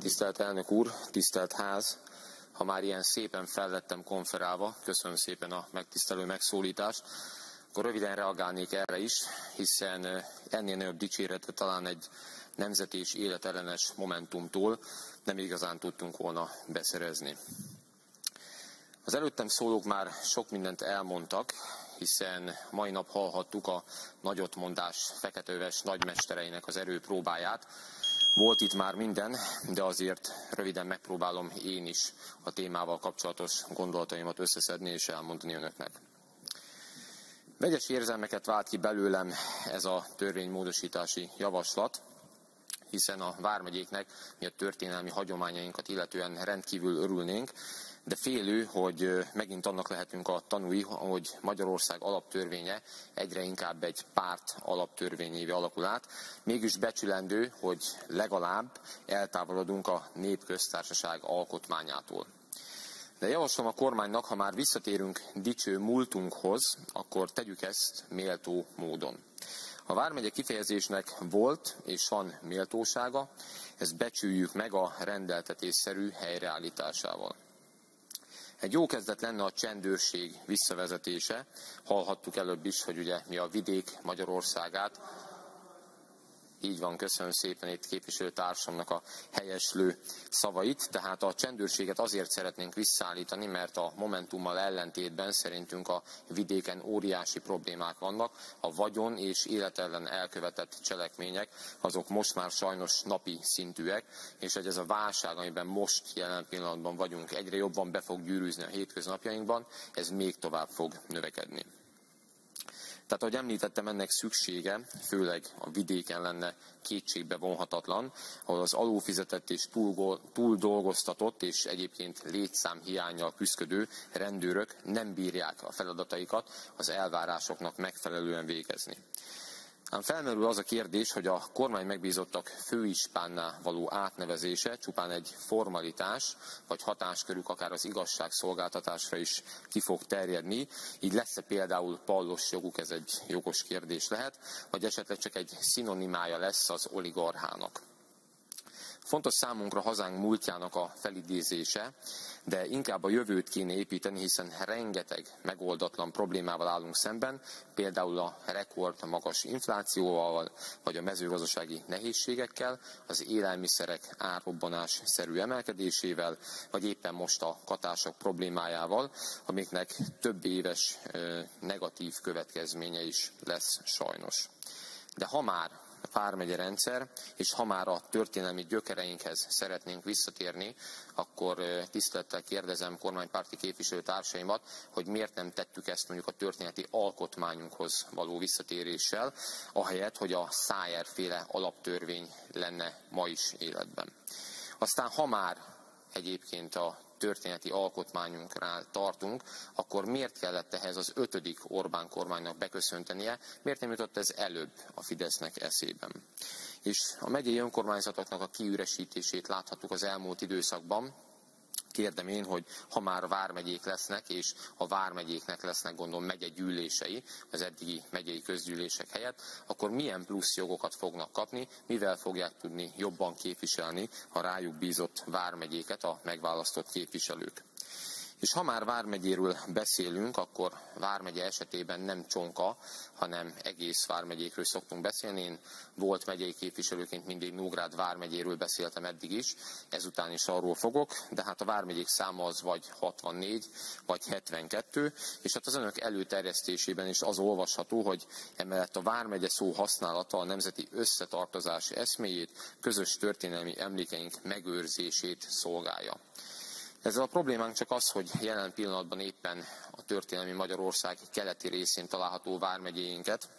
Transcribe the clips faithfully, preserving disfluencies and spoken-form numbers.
Tisztelt elnök úr, tisztelt ház! Ha már ilyen szépen fel lettem konferálva, köszönöm szépen a megtisztelő megszólítást, akkor röviden reagálnék erre is, hiszen ennél nagyobb dicséretet talán egy nemzeti és életellenes Momentumtól nem igazán tudtunk volna beszerezni. Az előttem szólók már sok mindent elmondtak, hiszen mai nap hallhattuk a nagyotmondás feketeöves nagymestereinek az erőpróbáját. Volt itt már minden, de azért röviden megpróbálom én is a témával kapcsolatos gondolataimat összeszedni és elmondani önöknek. Vegyes érzelmeket vált ki belőlem ez a törvénymódosítási javaslat, hiszen a vármegyéknek mi a történelmi hagyományainkat illetően rendkívül örülnénk, de félő, hogy megint annak lehetünk a tanúi, hogy Magyarország alaptörvénye egyre inkább egy párt alaptörvényévé alakul át. Mégis becsülendő, hogy legalább eltávolodunk a népköztársaság alkotmányától. De javaslom a kormánynak, ha már visszatérünk dicső múltunkhoz, akkor tegyük ezt méltó módon. A vármegye kifejezésnek volt és van méltósága, ezt becsüljük meg a rendeltetésszerű helyreállításával. Egy jó kezdet lenne a csendőrség visszavezetése. Hallhattuk előbb is, hogy ugye mi a vidék Magyarországát. Így van, köszönöm szépen itt képviselőtársamnak a helyeslő szavait. Tehát a csendőrséget azért szeretnénk visszaállítani, mert a Momentummal ellentétben szerintünk a vidéken óriási problémák vannak. A vagyon és életellen elkövetett cselekmények, azok most már sajnos napi szintűek, és hogy ez a válság, amiben most jelen pillanatban vagyunk, egyre jobban be fog gyűrűzni a hétköznapjainkban, ez még tovább fog növekedni. Tehát, ahogy említettem, ennek szüksége, főleg a vidéken lenne kétségbe vonhatatlan, ahol az alulfizetett és túldolgoztatott és egyébként létszámhiánnyal küszködő rendőrök nem bírják a feladataikat az elvárásoknak megfelelően végezni. Ám felmerül az a kérdés, hogy a kormány megbízottak főispánná való átnevezése csupán egy formalitás, vagy hatáskörük akár az igazságszolgáltatásra is ki fog terjedni. Így lesz-e például pallos joguk, ez egy jogos kérdés lehet, vagy esetleg csak egy szinonimája lesz az oligarchának. Fontos számunkra hazánk múltjának a felidézése, de inkább a jövőt kéne építeni, hiszen rengeteg megoldatlan problémával állunk szemben, például a rekord magas inflációval, vagy a mezőgazdasági nehézségekkel, az élelmiszerek árrobbanásszerű emelkedésével, vagy éppen most a katások problémájával, amiknek több éves negatív következménye is lesz sajnos. De ha már a vármegye rendszer, és ha már a történelmi gyökereinkhez szeretnénk visszatérni, akkor tisztelettel kérdezem kormánypárti képviselőtársaimat, hogy miért nem tettük ezt mondjuk a történeti alkotmányunkhoz való visszatéréssel, ahelyett, hogy a Szájer-féle alaptörvény lenne ma is életben. Aztán ha már egyébként a történeti alkotmányunknál tartunk, akkor miért kellett ehhez az ötödik Orbán kormánynak beköszöntenie, miért nem jutott ez előbb a Fidesznek eszében? És a megyei önkormányzatoknak a kiüresítését láthattuk az elmúlt időszakban. Kérdem én, hogy ha már vármegyék lesznek, és a vármegyéknek lesznek gondolom megyegyűlései, az eddigi megyei közgyűlések helyett, akkor milyen plusz jogokat fognak kapni, mivel fogják tudni jobban képviselni a rájuk bízott vármegyéket a megválasztott képviselők. És ha már vármegyéről beszélünk, akkor vármegye esetében nem csonka, hanem egész vármegyékről szoktunk beszélni. Én volt megyei képviselőként mindig Nógrád vármegyéről beszéltem eddig is, ezután is arról fogok, de hát a vármegyék száma az vagy hatvannégy, vagy hetvenkettő, és hát az önök előterjesztésében is az olvasható, hogy emellett a vármegye szó használata a nemzeti összetartozási eszméjét, közös történelmi emlékeink megőrzését szolgálja. Ezzel a problémánk csak az, hogy jelen pillanatban éppen a történelmi Magyarország keleti részén található vármegyéinket,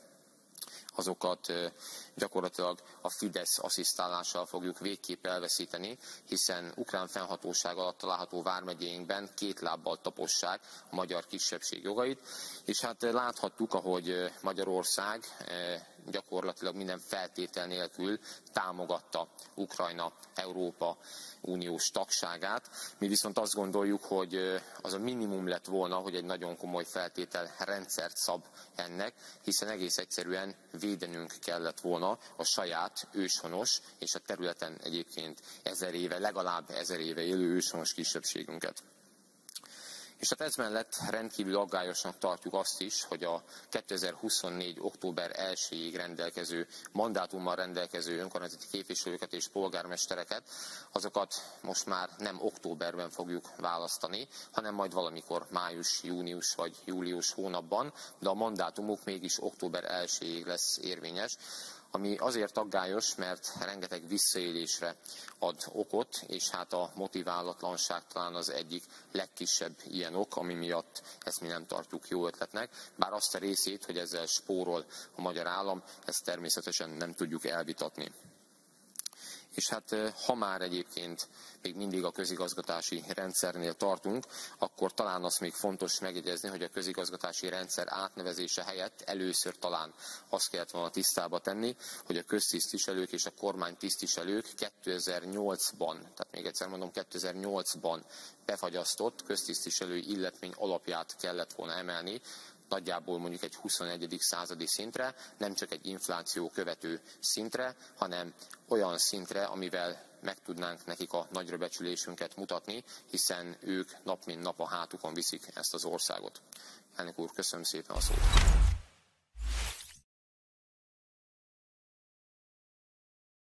azokat gyakorlatilag a Fidesz asszisztálással fogjuk végképp elveszíteni, hiszen ukrán fennhatóság alatt található vármegyéinkben két lábbal tapossák a magyar kisebbség jogait, és hát láthattuk, ahogy Magyarország gyakorlatilag minden feltétel nélkül támogatta Ukrajna Európa uniós tagságát. Mi viszont azt gondoljuk, hogy az a minimum lett volna, hogy egy nagyon komoly feltétel rendszert szab ennek, hiszen egész egyszerűen védenünk kellett volna a saját őshonos, és a területen egyébként ezer éve, legalább ezer éve élő őshonos kisebbségünket. És hát ez mellett rendkívül aggályosnak tartjuk azt is, hogy a kétezer-huszonnégy. október elsejéig rendelkező, mandátummal rendelkező önkormányzati képviselőket és polgármestereket, azokat most már nem októberben fogjuk választani, hanem majd valamikor május, június vagy július hónapban, de a mandátumuk mégis október elsejéig lesz érvényes, ami azért aggályos, mert rengeteg visszaélésre ad okot, és hát a motiválatlanság talán az egyik legkisebb ilyen ok, ami miatt ezt mi nem tartjuk jó ötletnek, bár azt a részét, hogy ezzel spórol a magyar állam, ezt természetesen nem tudjuk elvitatni. És hát ha már egyébként még mindig a közigazgatási rendszernél tartunk, akkor talán azt még fontos megjegyezni, hogy a közigazgatási rendszer átnevezése helyett először talán azt kellett volna tisztába tenni, hogy a köztisztviselők és a kormánytisztviselők kétezer-nyolcban, tehát még egyszer mondom, kétezer-nyolcban befagyasztott köztisztviselői illetmény alapját kellett volna emelni, nagyjából mondjuk egy huszonegyedik századi szintre, nem csak egy infláció követő szintre, hanem olyan szintre, amivel meg tudnánk nekik a nagyra becsülésünket mutatni, hiszen ők nap mint nap a hátukon viszik ezt az országot. Elnök úr, köszönöm szépen a szót.